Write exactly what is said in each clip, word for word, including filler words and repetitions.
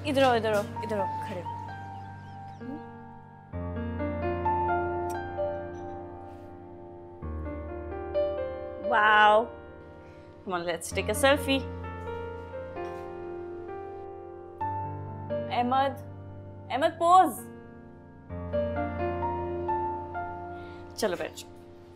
इधर आओ, इधर आओ, इधर आओ, खड़े हो। Wow. Come on, let's take a selfie. Ahmed, Ahmed, pose. चलो बैठ जाओ।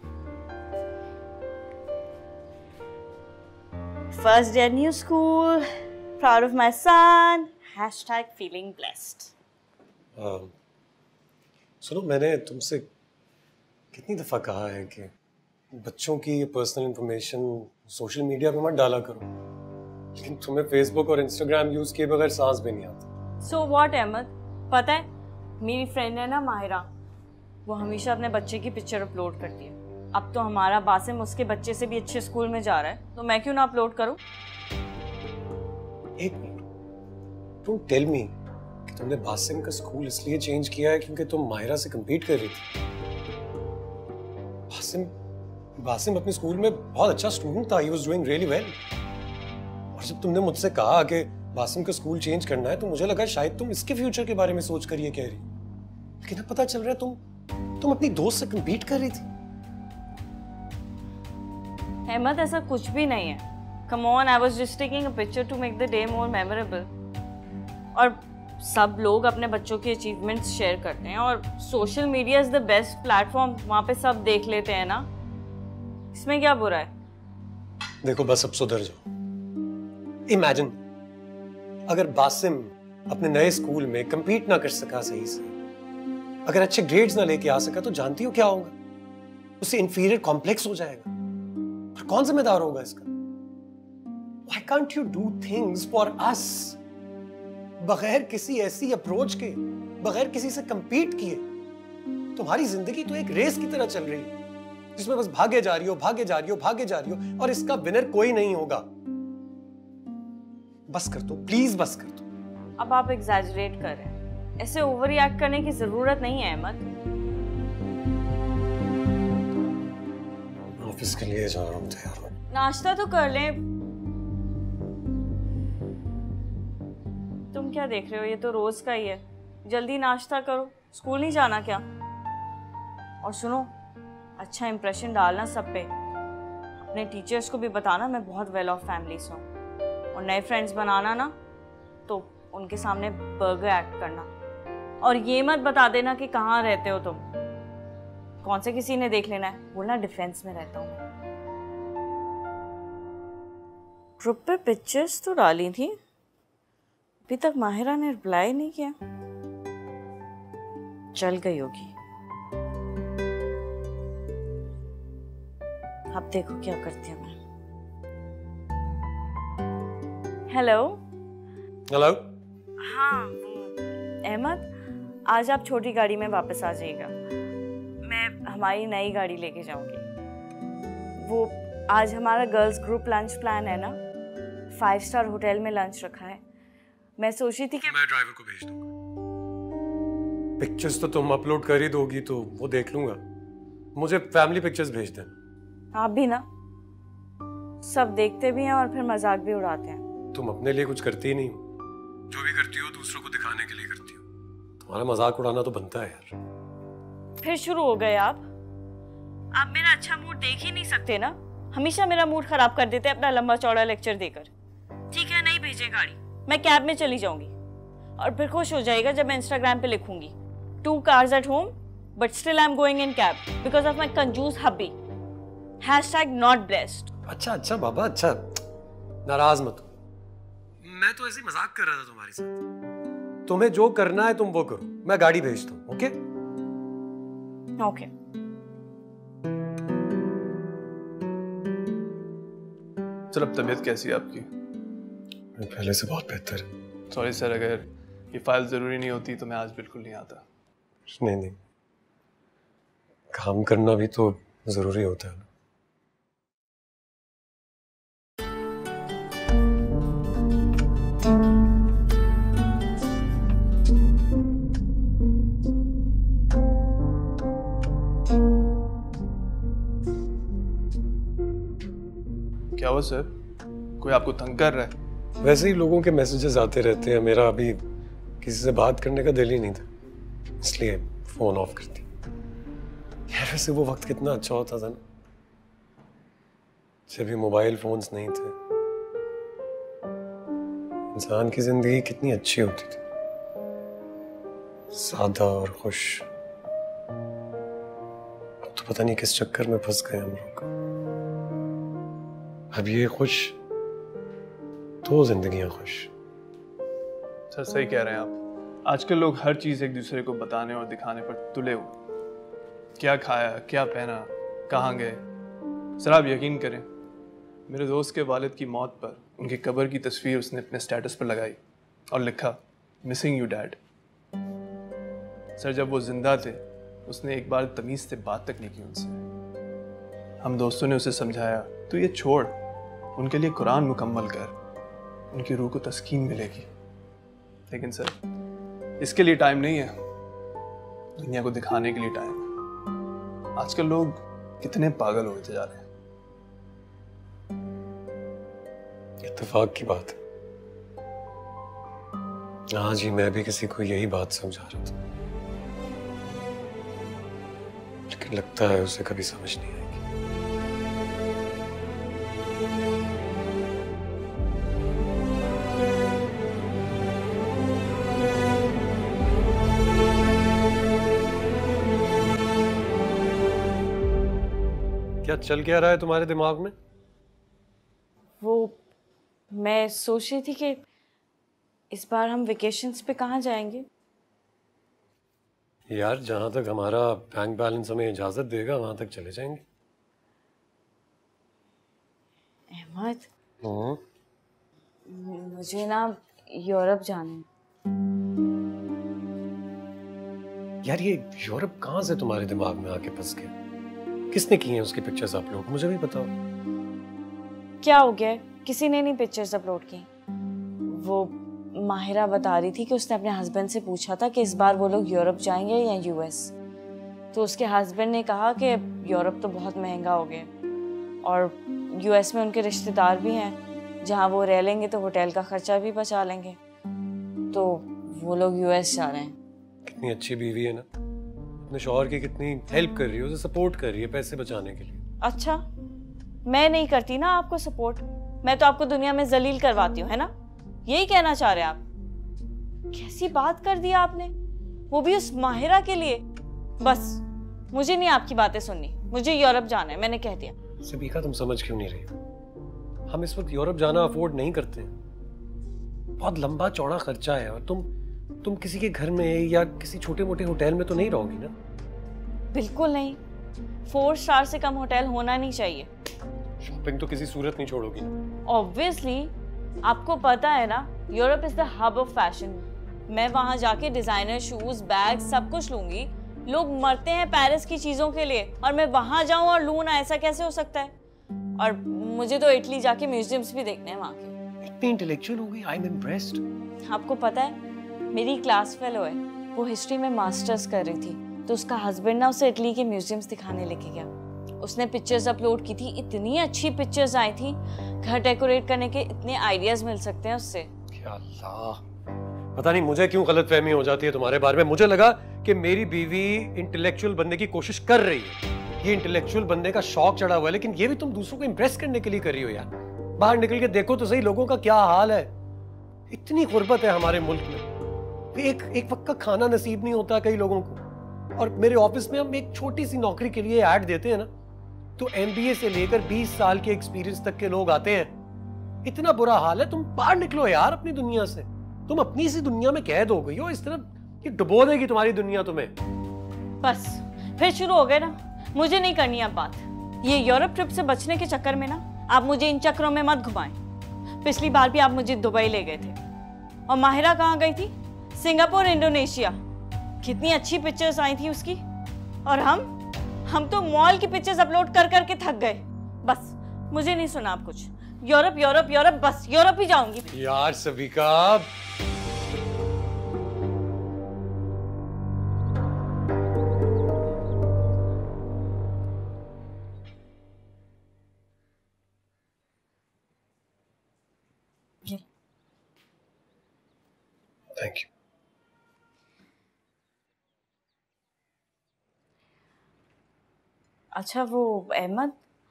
First day at new school. Proud of my son. Hashtag feeling blessed. uh, सुनो, मैंने तुमसे कितनी दफा कहा है कि बच्चों की पर्सनल इंफॉर्मेशन सोशल मीडिया पे मत डाला करो, लेकिन तुम्हें फेसबुक और इंस्टाग्राम यूज किए बगैर सांस भी नहीं आता। सो व्हाट अहमद, पता है मेरी फ्रेंड है ना माहिरा, वो हमेशा अपने बच्चे की पिक्चर अपलोड करती है। अब तो हमारा बासिम उसके बच्चे से भी अच्छे स्कूल में जा रहा है, तो मैं क्यों ना अपलोड करूं? एक मिनट, तुम टेल मी कि तुमने बासिम का स्कूल इसलिए चेंज किया है क्योंकि तुम माहिरा से कम्पीट कर रही थी? बासिम बासिम अपने स्कूल में बहुत अच्छा स्टूडेंट था, he was doing really well। और जब तुमने मुझसे कहा कि बासिम का स्कूल चेंज करना है, तो मुझे लगा शायद तुम इसके फ्यूचर के बारे में सोच कर ये कह रही, लेकिन अब पता चल रहा है तुम तुम अपनी दोस्त से कम्पीट कर रही थी। अहमद, ऐसा कुछ भी नहीं है। Come on, I was just taking a picture to make the day more memorable। और सब लोग अपने बच्चों की अचीवमेंट्स शेयर करते हैं और social media is the best platform, वहाँ पे सब देख लेते हैं ना, इसमें क्या बुरा है? देखो, बस अब सुधर जाओ। इमेजिन अगर बासिम अपने नए स्कूल में compete ना कर सका सही से, अगर अच्छे ग्रेड्स ना लेके आ सका, तो जानती हो क्या होगा? उससे इंफीरियर कॉम्प्लेक्स हो जाएगा। और कौन जिम्मेदार होगा इसका? Why can't you do things for us? बगैर किसी ऐसी अप्रोच के, बगैर किसी से कंपीट किए, तुम्हारी जिंदगी तो एक रेस की तरह चल रही है जिसमें बस भागे जा रही हो, भागे जा रही हो, भागे जा रही हो, और इसका विनर कोई नहीं होगा। बस कर दो, प्लीज बस कर दो। अब आप एग्जैजरेट कर रहे हैं, ऐसे ओवर रिएक्ट करने की जरूरत नहीं है अहमद। ऑफिस के लिए जा रहा हूँ, तैयार हो। नाश्ता तो कर लें। तुम क्या देख रहे हो, ये तो रोज का ही है। जल्दी नाश्ता करो, स्कूल नहीं जाना क्या? और सुनो, अच्छा इंप्रेशन डालना सब पे, अपने टीचर्स को भी बताना मैं बहुत वेल ऑफ फैमिली से हूँ। और नए फ्रेंड्स बनाना ना, तो उनके सामने बर्गर एक्ट करना, और ये मत बता देना कि कहाँ रहते हो तुम, कौन से किसी ने देख लेना है, बोलना डिफेंस में रहता हूँ। ग्रुप पे पिक्चर्स तो डाली थी, अभी तक माहिरा ने रिप्लाई नहीं किया, चल गई होगी। अब देखो क्या करती हूँ मैं। Hello hello. हाँ, अहमद, आज आप छोटी गाड़ी में वापस आ जाइएगा, मैं हमारी नई गाड़ी लेके जाऊंगी। वो आज हमारा गर्ल्स ग्रुप लंच प्लान है ना, फाइव स्टार होटल में लंच रखा है। मैं सोच रही थी कि मैं ड्राइवर को भेज दूंगा। पिक्चर्स तो तुम अपलोड कर ही दोगी, तो वो देख लूंगा। मुझे फैमिली पिक्चर्स भेज देना। आप भी ना, सब देखते भी हैं और फिर मजाक भी उड़ाते हैं। तुम अपने लिए कुछ करती ही नहीं हो, जो भी करती हो दूसरों को दिखाने के लिए करती हो। तुम्हारा मजाक उड़ाना तो बनता है यार। फिर शुरू हो गए आप आप मेरा अच्छा मूड देख ही नहीं सकते ना, हमेशा मेरा मूड खराब कर देते अपना लंबा चौड़ा लेक्चर देकर। ठीक है, नहीं भेजे गाड़ी, मैं कैब में चली जाऊंगी, और फिर खुश हो जाएगा जब मैं इंस्टाग्राम पे लिखूंगी two cars at home but still I am going in cab because of my कंजूस हब्बी। Hashtag not blessed. अच्छा अच्छा बाबा, अच्छा, नाराज मत हो, मैं तो ऐसे ही मजाक कर रहा था तुम्हारे साथ। तुम्हें जो करना है तुम वो करो, मैं गाड़ी भेजता हूँ। Okay okay. सर, अब तबीयत कैसी है आपकी? पहले से बहुत बेहतर है। सॉरी सर, अगर ये फाइल जरूरी नहीं होती तो मैं आज बिल्कुल नहीं आता। नहीं नहीं, काम करना भी तो जरूरी होता है ना। क्या हुआ सर, कोई आपको तंग कर रहा है? वैसे ही लोगों के मैसेजेस आते रहते हैं। मेरा अभी किसी से बात करने का दिल ही नहीं था, इसलिए फोन ऑफ कर दी। यार वैसे वो वक्त कितना अच्छा होता था ना, जब ये मोबाइल फोन्स नहीं थे। इंसान की जिंदगी कितनी अच्छी होती थी, सादा और खुश। अब तो पता नहीं किस चक्कर में फंस गए हम लोग। अब ये खुश तो जिंदगियां खुश। सर सही कह रहे हैं आप। आजकल लोग हर चीज़ एक दूसरे को बताने और दिखाने पर तुले हुए। क्या खाया, क्या पहना, कहाँ गए। सर आप यकीन करें, मेरे दोस्त के वालिद की मौत पर उनकी कब्र की तस्वीर उसने अपने स्टेटस पर लगाई और लिखा, मिसिंग यू डैड। सर जब वो जिंदा थे उसने एक बार तमीज़ से बात तक नहीं की उनसे। हम दोस्तों ने उसे समझाया, तो ये छोड़, उनके लिए कुरान मुकम्मल कर, उनकी रूह को तस्कीन मिलेगी। लेकिन सर इसके लिए टाइम नहीं है, दुनिया को दिखाने के लिए टाइम है। आजकल लोग कितने पागल होते जा रहे हैं। इत्तेफाक की बात है, आज ही मैं भी किसी को यही बात समझा रहा था, लेकिन लगता है उसे कभी समझ नहीं आएगी। क्या चल क्या रहा है तुम्हारे दिमाग में? वो मैं सोच रही थी कि इस बार हम वेकेशंस पे कहाँ जाएंगे। यार जहां तक हमारा बैंक बैलेंस हमें इजाजत देगा वहां तक चले जाएंगे। अहमद, हम्म, मुझे ना यूरोप जाना है। यार ये यूरोप कहाँ से तुम्हारे दिमाग में आके फंस गया? किसने की हैं उसकी पिक्चर्स अपलोड? मुझे भी बताओ। क्या हो गया है? किसी ने नहीं पिक्चर्स अपलोड की। वो माहिरा बता रही थी कि उसने अपने हस्बैंड से पूछा था कि इस बार वो लोग यूरोप जाएंगे या यूएस। तो उसके हस्बैंड ने कहा कि यूरोप तो बहुत महंगा हो गया और यूएस में उनके रिश्तेदार भी हैं, जहां वो रह लेंगे तो होटल का खर्चा भी बचा लेंगे। तो वो लोग यूएस जा रहे हैं। कितनी अच्छी बीवी है ना, अपने शौहर की कितनी हेल्प कर रही है, उसे सपोर्ट कर रही है पैसे बचाने के लिए। अच्छा, मैं नहीं करती ना आपको सपोर्ट, मैं तो आपको दुनिया में जलील करवाती हूँ, है ना? यही कहना चाह रहे हैं आप? कैसी बात कर दी आपने, वो भी उस माहिरा के लिए। बस मुझे नहीं आपकी बातें सुननी, मुझे यूरोप जाना है, मैंने कह दिया। सबीका तुम समझ क्यों नहीं रही हो? हम इस वक्त यूरोप जाना अफोर्ड नहीं करते हैं, बहुत लंबा चौड़ा खर्चा है। और तुम तुम किसी के घर में या किसी छोटे मोटे होटल में तो नहीं रहोगी ना? बिल्कुल नहीं, फोर स्टार से कम होटल होना नहीं चाहिए। शॉपिंग तो किसी सूरत नहीं छोड़ोगी ना? ऑब्वियसली, आपको पता है ना, Europe is the hub of fashion. मैं वहां जाके डिजाइनर शूज, बैग सब कुछ लूंगी। लोग मरते हैं पेरिस की चीजों के लिए और मैं वहां जाऊं और लूं ना, ऐसा कैसे हो सकता है? और मुझे तो इटली जाके म्यूजियम्स भी देखने हैं वहां के। इतनी इंटेलेक्चुअल हो गई, आई एम इम्प्रेस्ड। आपको पता है, मेरी क्लास फेलो है, वो हिस्ट्री में मास्टर्स कर रही थी, तो उसका हस्बैंड ना उसे इटली के म्यूजियम्स दिखाने लेके गया। उसने पिक्चर्स अपलोड की थी, इतनी अच्छी पिक्चर्स आई थी, घर डेकोरेट करने के इतने आइडियाज मिल सकते हैं उससे। क्या अल्लाह, पता नहीं मुझे क्यों गलतफहमी हो जाती है तुम्हारे बारे में। मुझे लगा कि मेरी बीवी इंटेलेक्चुअल बनने की कोशिश कर रही है, ये इंटेलेक्चुअल बनने का शौक चढ़ा हुआ है, लेकिन ये भी तुम दूसरों को इंप्रेस करने के लिए कर रही हो। यार बाहर निकल के देखो तो सही लोगों का क्या हाल है। इतनी गुर्बत है हमारे मुल्क में, एक एक वक्त का खाना नसीब नहीं होता कई लोगों को। और मेरे ऑफिस में हम एक छोटी सी नौकरी के लिए ऐड देते हैं ना, तो एमबीए से लेकर बीस साल के एक्सपीरियंस तक के लोग आते हैं। इतना बुरा हाल है। तुम बाहर निकलो यार अपनी दुनिया से। तुम अपनी सी दुनिया में कैद हो गई हो, इस तरह कि डुबो देगी तुम्हारी दुनिया तुम्हें। बस फिर शुरू हो गए ना, मुझे नहीं करनी अब बात। ये यूरोप ट्रिप से बचने के चक्कर में ना आप मुझे इन चक्करों में मत घुमाएं। पिछली बार भी आप मुझे दुबई ले गए थे और माहिरा कहाँ गई थी? Singapore, Indonesia. कितनी अच्छी पिक्चर्स आई थी उसकी। और हम हम तो मॉल की पिक्चर्स अपलोड कर करके थक गए। बस मुझे नहीं सुना आप कुछ। यूरोप यूरोप यूरोप, बस यूरोप ही जाऊंगी यार सबीका, थैंक यू। अच्छा वो अहमद,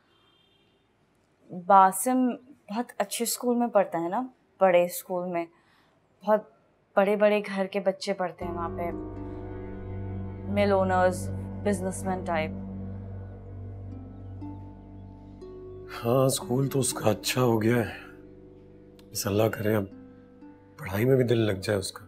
बासिम बहुत अच्छे स्कूल में पढ़ता है ना, बड़े स्कूल में, बहुत बड़े बड़े घर के बच्चे पढ़ते हैं वहाँ पे, मिल ओनर्स, बिजनेसमैन टाइप। हाँ, स्कूल तो उसका अच्छा हो गया है, बस अल्लाह करे अब पढ़ाई में भी दिल लग जाए उसका।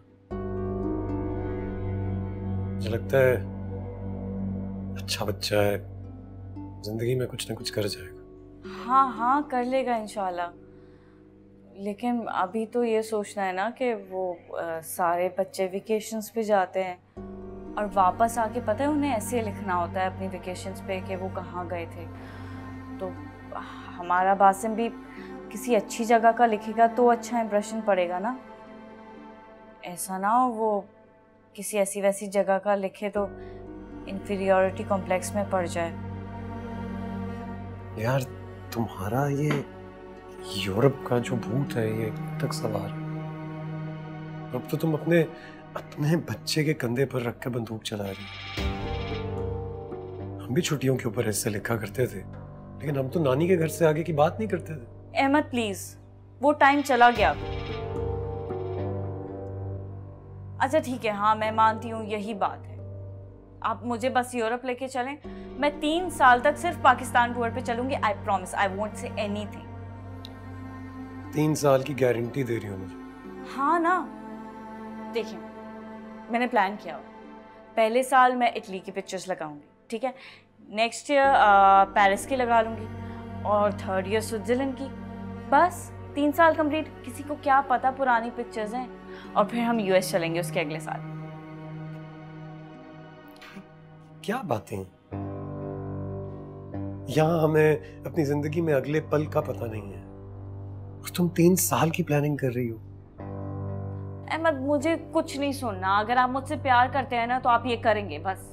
मुझे लगता है अच्छा बच्चा है, जिंदगी में कुछ ना कुछ कर जाएगा। हाँ हाँ कर लेगा इंशाल्लाह, लेकिन अभी तो ये सोचना है ना कि वो आ, सारे बच्चे वेकेशंस पे जाते हैं और वापस आके पता है उन्हें ऐसे लिखना होता है अपनी वेकेशंस पे कि वो कहाँ गए थे। तो हमारा बासिम भी किसी अच्छी जगह का लिखेगा तो अच्छा इंप्रेशन पड़ेगा ना, ऐसा ना हो वो किसी ऐसी वैसी जगह का लिखे तो इन्फीरियॉरिटी कॉम्प्लेक्स में पड़ जाए। यार तुम्हारा ये यूरोप का जो भूत है ये कब तक सवार है? अब तो तुम अपने अपने बच्चे के कंधे पर रख कर बंदूक चला रही। हम भी छुट्टियों के ऊपर ऐसे लिखा करते थे, लेकिन हम तो नानी के घर से आगे की बात नहीं करते थे। अहमद प्लीज, वो टाइम चला गया। अच्छा ठीक है, हाँ मैं मानती हूँ यही बात है, आप मुझे बस यूरोप लेके चलें, मैं तीन साल तक सिर्फ पाकिस्तान टूर पे चलूंगी। I promise, I won't say anything. तीन साल की गारंटी दे रही हो मुझे? हाँ ना, देखिए मैंने प्लान किया हुआ, पहले साल मैं इटली की पिक्चर्स लगाऊंगी, ठीक है, नेक्स्ट ईयर पेरिस की लगा लूंगी और थर्ड ईयर स्विट्जरलैंड की। बस तीन साल कंप्लीट। किसी को क्या पता पुरानी पिक्चर्स हैं, और फिर हम यूएस चलेंगे उसके अगले साल। क्या बातें, यहाँ हमें अपनी जिंदगी में अगले पल का पता नहीं है, तुम तीन साल की प्लानिंग कर रही हो। अहमद मुझे कुछ नहीं सुनना, अगर आप मुझसे प्यार करते हैं ना तो आप ये करेंगे बस।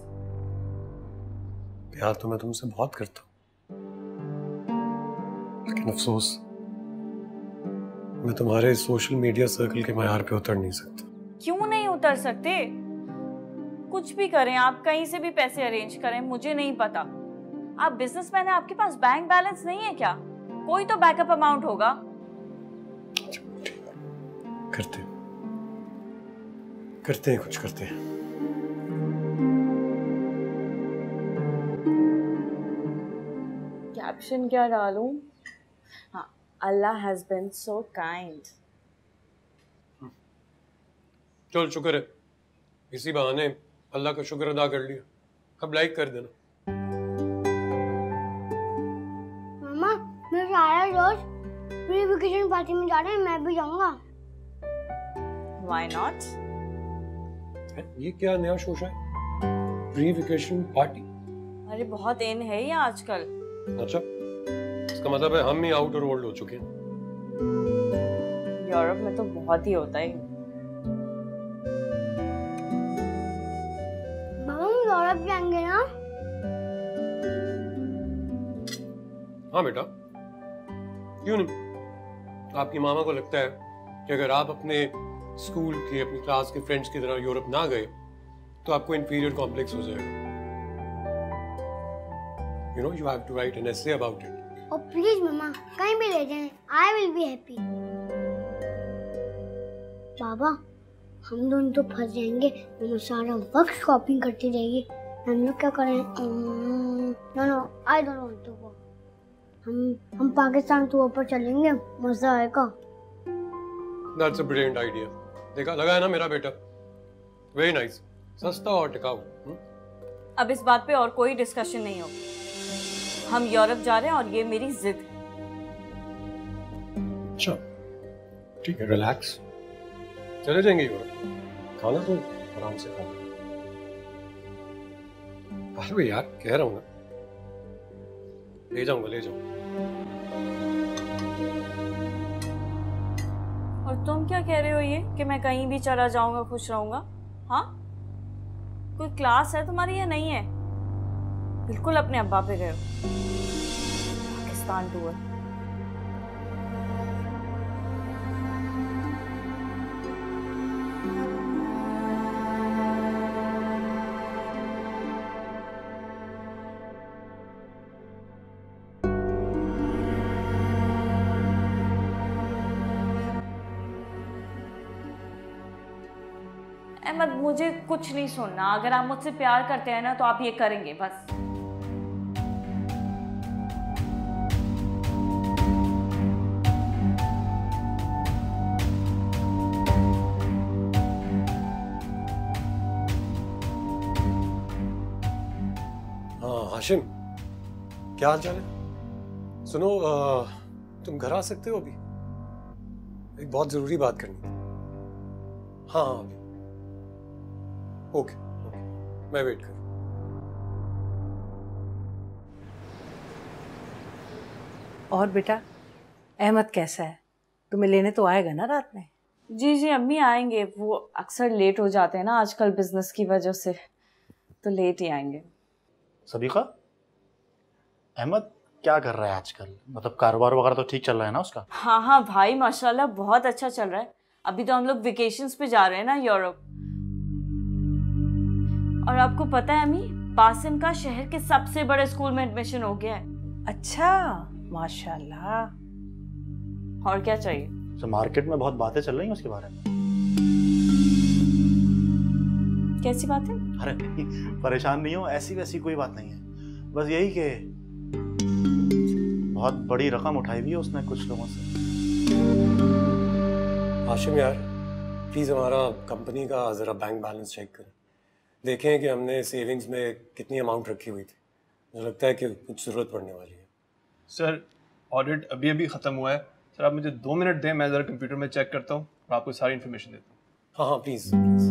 प्यार तो मैं तुमसे बहुत करता हूँ, लेकिन अफसोस मैं तुम्हारे सोशल मीडिया सर्कल के मयार पे उतर नहीं सकता। क्यों नहीं उतर सकते? कुछ भी करें आप, कहीं से भी पैसे अरेंज करें, मुझे नहीं पता। आप बिजनेसमैन हैं, आपके पास बैंक बैलेंस नहीं है क्या? कोई तो बैकअप अमाउंट होगा। करते हैं करते हैं कुछ करते हैं। कैप्शन क्या डालूं? हाँ, Allah has been so kind. चल शुक्र है, इसी बहाने अल्लाह का शुक्र अदा कर लिया। अब लाइक कर देना। मामा मेरे सारे दोस्त प्री वेकेशन पार्टी में जा रहे हैं, मैं भी जाऊंगा। Why not? ये क्या नया शोश है, प्री वेकेशन पार्टी? अरे बहुत इन है ये आजकल। अच्छा, इसका मतलब है हम ही आउट और ओल्ड हो चुके हैं। यूरोप में तो बहुत ही होता है। बाबा हम यूरोप जाएंगे ना? हाँ बेटा, क्यों नहीं। आपकी मामा को लगता है कि अगर आप अपने स्कूल के, अपनी क्लास के फ्रेंड्स की तरह यूरोप ना गए तो आपको इंफीरियर कॉम्प्लेक्स हो जाएगा। You know, you have to write an essay about it. Oh please मामा, कहीं भी ले जाएं, I will be happy. बाबा हम दोनों तो फंस जाएंगे, मामा सारा वक्त शॉपिंग करती रहेगी, हम लोग क्या करें? No no, I don't want to go. हम हम पाकिस्तान टूर पर चलेंगे, मजा आएगा। That's a brilliant idea. देखा, लगा है ना मेरा बेटा? Very nice. सस्ता और टिकाऊ। हुँ? अब इस बात पे और कोई डिस्कशन नहीं हो, हम यूरोप जा रहे हैं और ये मेरी जिद है। अच्छा ठीक है, रिलैक्स, चले जाएंगे यूरोप। खाना तो आराम से खाना। अरे यार कह रहा हूँ ना, ले जाऊंगा ले जाऊंगा। और तुम क्या कह रहे हो ये कि मैं कहीं भी चला जाऊंगा खुश रहूंगा? हाँ, कोई क्लास है तुम्हारी या नहीं है? बिल्कुल अपने अब्बा पे गए हो। पाकिस्तान टूर। अहमद, मुझे कुछ नहीं सुनना। अगर आप मुझसे प्यार करते हैं ना तो आप ये करेंगे बस। हाँ हाशिम, क्या हाल चाल है? सुनो, आ, तुम घर आ सकते हो अभी? एक बहुत जरूरी बात करनी थी। हाँ हाँ अभी। ओके ओके, मैं वेट कर। और बेटा, अहमद कैसा है? तुम्हें लेने तो आएगा ना रात में? जी जी अम्मी आएंगे। वो अक्सर लेट हो जाते हैं ना आजकल बिजनेस की वजह से, तो लेट ही आएंगे। सदीका, अहमद क्या कर रहा है आजकल? मतलब कारोबार वगैरह तो ठीक चल रहा है ना उसका? हाँ हाँ भाई, माशाल्लाह बहुत अच्छा चल रहा है। अभी तो हम लोग वेकेशंस पे जा रहे हैं ना यूरोप। और आपको पता है अम्मी, बासिम का शहर के सबसे बड़े स्कूल में एडमिशन हो गया है। अच्छा, माशाल्लाह। और क्या चाहिए? तो मार्केट में बहुत बातें चल रही हैं उसके बारे में। कैसी बात है? अरे नहीं, परेशान नहीं हो, ऐसी वैसी कोई बात नहीं है। बस यही कि बहुत बड़ी रकम उठाई हुई है उसने कुछ लोगों से। हाशिम यार, प्लीज हमारा कंपनी का जरा बैंक बैलेंस चेक करें, देखें कि हमने सेविंग्स में कितनी अमाउंट रखी हुई थी। मुझे लगता है कि कुछ जरूरत पड़ने वाली है। सर ऑडिट अभी अभी ख़त्म हुआ है। सर आप मुझे दो मिनट दें, मैं ज़रा कंप्यूटर में चेक करता हूँ और आपको सारी इन्फॉर्मेशन देता हूँ। हाँ हाँ प्लीज प्लीज।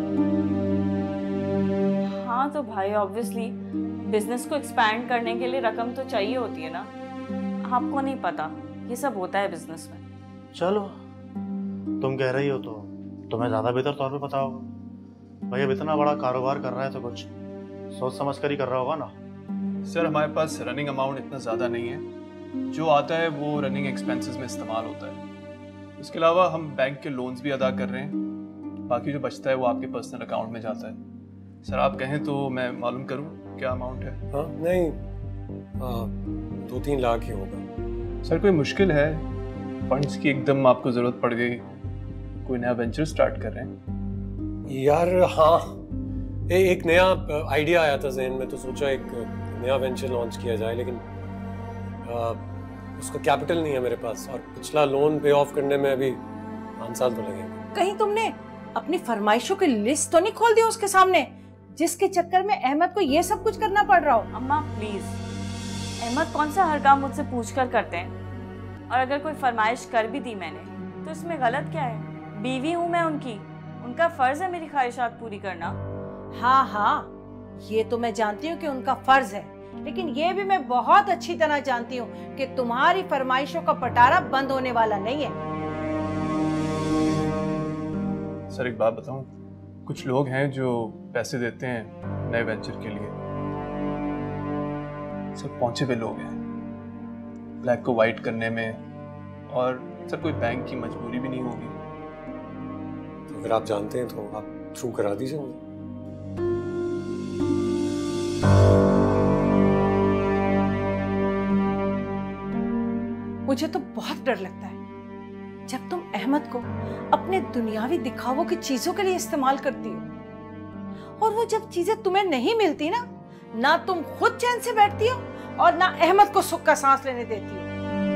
हाँ तो भाई ऑब्वियसली बिजनेस को एक्सपैंड करने के लिए रकम तो चाहिए होती है ना। आपको नहीं पता, ये सब होता है बिजनेस में। चलो तुम कह रही हो तो तुम्हें ज़्यादा बेहतर तौर पे पता होगा। भाई अब इतना बड़ा कारोबार कर रहा है तो कुछ सोच समझ कर ही कर रहा होगा ना। सर हमारे पास रनिंग अमाउंट इतना ज़्यादा नहीं है, जो आता है वो रनिंग एक्सपेंसेस में इस्तेमाल होता है। इसके अलावा हम बैंक के लोन्स भी अदा कर रहे हैं, बाकी जो बचता है वो आपके पर्सनल अकाउंट में जाता है। सर आप कहें तो मैं मालूम करूं क्या अमाउंट है? हाँ नहीं, आ, दो तीन लाख ही होगा। सर कोई मुश्किल है? फंड्स की एकदम आपको ज़रूरत पड़ गई, कोई नया वेंचर स्टार्ट कर रहे हैं? यार हाँ, ए, एक नया आइडिया आया था जहन में, तो सोचा एक नया वेंचर लॉन्च किया जाए, लेकिन आ, उसका कैपिटल नहीं है मेरे पास, और पिछला लोन पे ऑफ करने में अभी पाँच साल तो लगेंगे। कहीं तुमने अपनी फरमाइशों की लिस्ट तो नहीं खोल दी उसके सामने, जिसके चक्कर में अहमद को ये सब कुछ करना पड़ रहा हो? अम्मा प्लीज, अहमद कौन सा हर काम मुझसे पूछ कर करते हैं? और अगर कोई फरमाइश कर भी दी मैंने तो इसमें गलत क्या है? बीवी हूँ मैं उनकी, उनका फर्ज है मेरी ख्वाहिशात पूरी करना। हाँ हाँ, ये तो मैं जानती हूँ कि उनका फर्ज है, लेकिन ये भी मैं बहुत अच्छी तरह जानती हूँ कि तुम्हारी फरमाइशों का पटारा बंद होने वाला नहीं है। सर एक बात बताऊं, कुछ लोग हैं जो पैसे देते हैं नए वेंचर के लिए, सब पहुंचे हुए लोग हैं ब्लैक को वाइट करने में, और सर कोई बैंक की मजबूरी भी नहीं होगी। तो अगर आप जानते हैं तो आप थ्रू करा दीजिए मुझे। मुझे तो बहुत डर लगता है जब तुम अहमद को अपने दुनियावी दिखावों की चीजों के लिए इस्तेमाल करती हो, और वो जब चीजें तुम्हें नहीं मिलती ना, ना तुम खुद चैन से बैठती हो और ना अहमद को सुख का सांस लेने देती हो।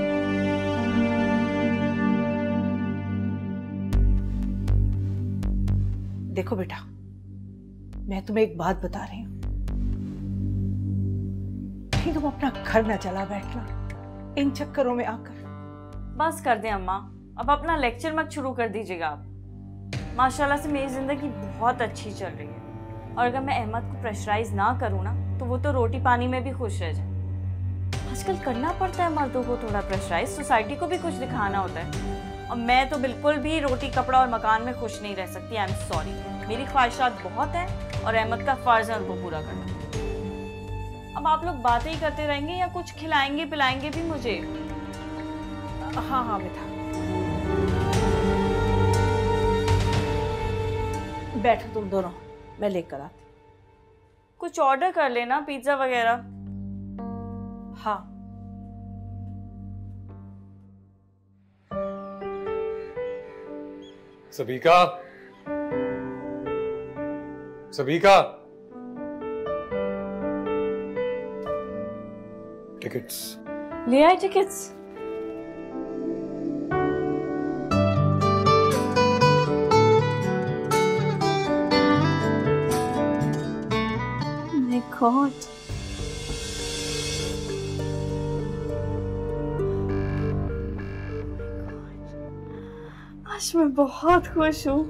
देखो बेटा, मैं तुम्हें एक बात बता रही हूं, कहीं तुम अपना घर ना चला बैठना इन चक्करों में आकर। बस कर दें अम्मा, अब अपना लेक्चर मत शुरू कर दीजिएगा आप। माशाल्लाह से मेरी जिंदगी बहुत अच्छी चल रही है, और अगर मैं अहमद को प्रेशराइज ना करूँ ना तो वो तो रोटी पानी में भी खुश रह जाए। आजकल करना पड़ता है मर्दों को थोड़ा प्रेशराइज, सोसाइटी को भी कुछ दिखाना होता है, और मैं तो बिल्कुल भी रोटी कपड़ा और मकान में खुश नहीं रह सकती। आई एम सॉरी, मेरी ख्वाहिशात बहुत हैं और अहमद का फर्ज है उनको पूरा करना। अब आप लोग बातें ही करते रहेंगे या कुछ खिलाएंगे पिलाएंगे भी मुझे? हाँ हाँ बेटा, बैठो तुम दोनों, मैं लेकर आती। कुछ ऑर्डर कर लेना, पिज्जा वगैरह। हाँ सबीका, सभी का टिकट्स ले आए टिकट्स? माय गॉड, आज मैं बहुत खुश हूँ।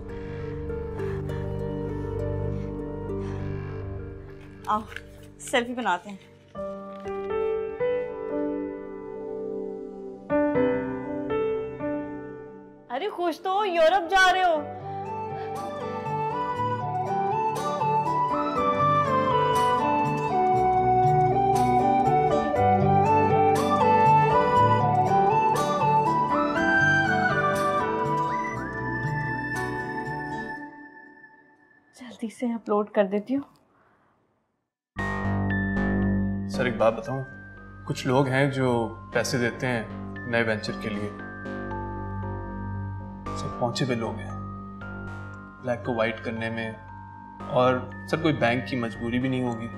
आओ सेल्फी बनाते हैं। अरे खुश तो हो, यूरोप जा रहे हो। जल्दी से अपलोड कर देती हूँ। सर एक बात बताऊं, कुछ लोग हैं जो पैसे देते हैं नए वेंचर के लिए, सब पहुंचे हुए लोग हैं ब्लैक को वाइट करने में, और सर कोई बैंक की मजबूरी भी नहीं होगी।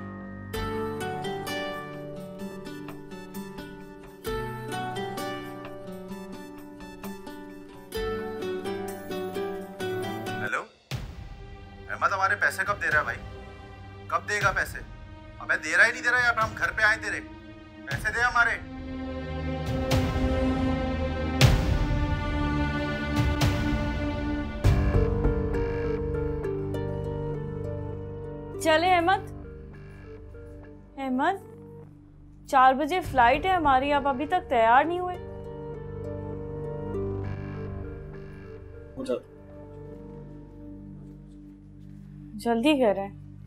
हेलो अहमद, हमारे पैसे कब दे रहा है भाई? कब देगा पैसे? अबे दे रहा ही नहीं दे रहा, या हम घर पे आए तेरे? पैसे दे हमारे। चले अहमद। अहमद, चार बजे फ्लाइट है हमारी, आप अभी तक तैयार नहीं हुए। जल्दी करें।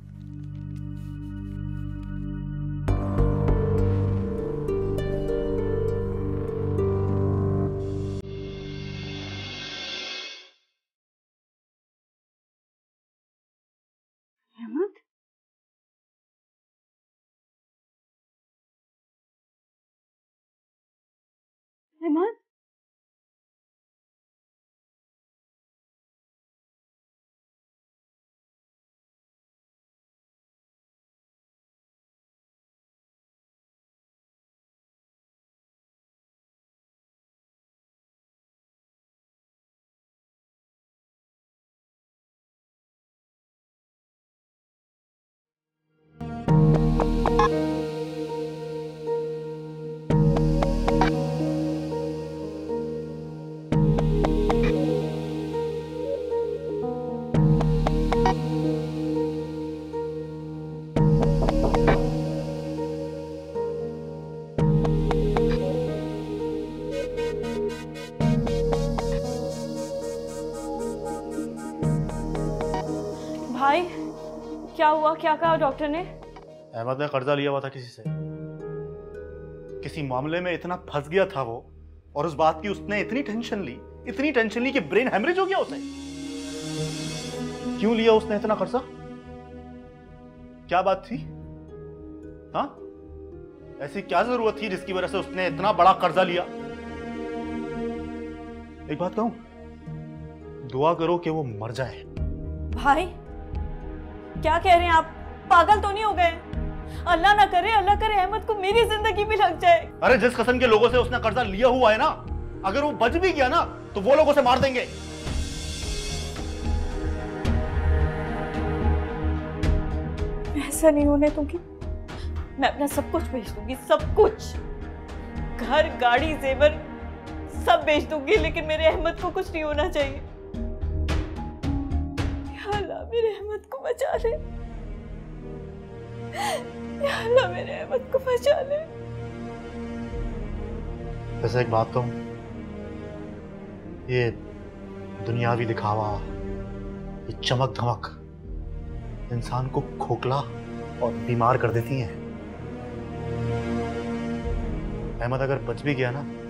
अहमद, अहमद, भाई क्या हुआ, क्या कहा डॉक्टर ने? अहमद ने कर्जा लिया हुआ था किसी से, किसी मामले में इतना फंस गया था वो, और उस बात की उसने इतनी टेंशन ली, इतनी टेंशन ली कि ब्रेन हेमरेज हो गया उसे। क्यों लिया उसने इतना कर्जा? क्या बात थी? हाँ, ऐसी क्या जरूरत थी जिसकी वजह से उसने इतना बड़ा कर्जा लिया? एक बात कहूं, दुआ करो कि वो मर जाए। भाई क्या कह रहे हैं आप? पागल तो नहीं हो गए? अल्लाह ना करे, अल्लाह करे अहमद को मेरी जिंदगी भी लग जाए। अरे जिस किस्म के लोगों से उसने कर्जा लिया हुआ है ना, अगर वो बच भी गया ना तो वो लोग उसे मार देंगे। ऐसा नहीं होने दूंगी। मैं अपना सब कुछ बेच दूंगी, सब कुछ, घर, गाड़ी, जेवर सब बेच दूंगी, लेकिन मेरे अहमद को कुछ नहीं होना चाहिए। या अल्लाह मेरे अहमद को बचा ले, या अल्लाह मेरे अहमद को बचा ले। वैसे एक बात कहूं, ये दुनियावी दिखावा, ये चमक धमक इंसान को खोखला और बीमार कर देती है। अहमद अगर बच भी गया ना